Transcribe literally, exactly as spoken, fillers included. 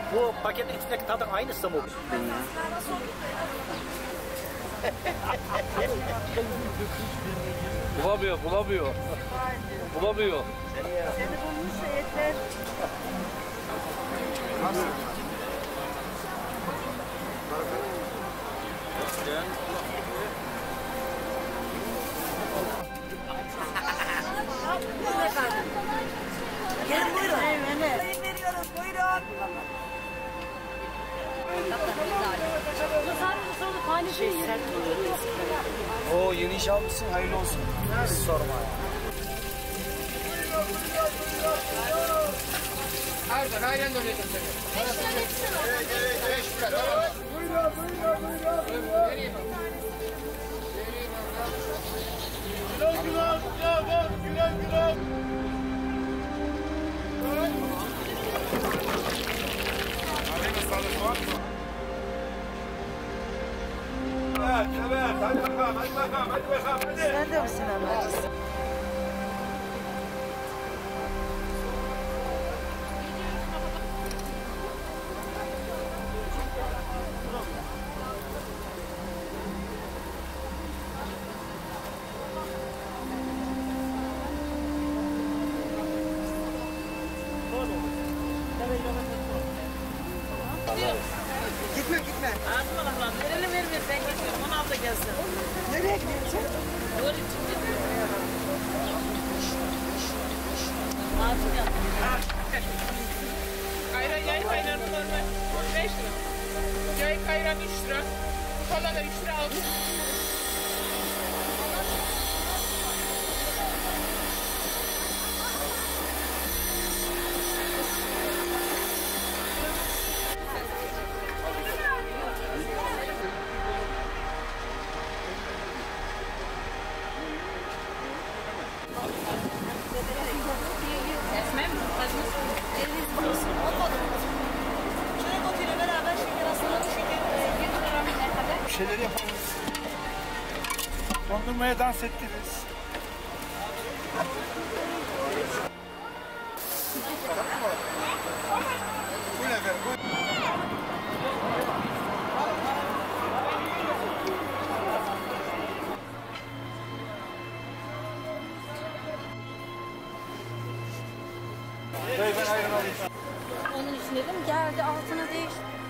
Bu paketin içindeki tadın aynısı mı? Bulamıyor, bulamıyor. Bulamıyor. Seni bulmuş etler. Gelin buyurun. Evet. Sayın veriyoruz buyurun. Oo yeni iş almışsın, hayırlı olsun. Hiç sorma ya. Aynen aynen öyle gösteriyor. Evet evet evet şurada tamam. Buyurun buyurun buyurun. Vereyim. Güle güle güle güle güle. Alayım sağlık var mı? Evet evet hadi bakalım hadi bakalım hadi bakalım hadi. Sen de misin amacısın? Gitme gitme. Ağzım Allah'ım. Verelim ver ver. Ben geçiyorum. Onu al da gelsin. Nereye gidiyorsun? Doğru için gidiyorum. Ağzım yandı. Ayran yayık ayranı normal beş lira. Yayık ayran üç lira. Kola da üç lira altı. Esmem mi? Kaçmış mı? eliniz bulursun. Olmadı mı? Çörek otuyla beraber şeker hastalığı şeker bir lira ne kadar? Bir şeyler yapalım. Dondurmaya dans ettiniz. Buyurun efendim buyurun. Dayı ben ayran alayım. Onun için dedim geldi altına değiş.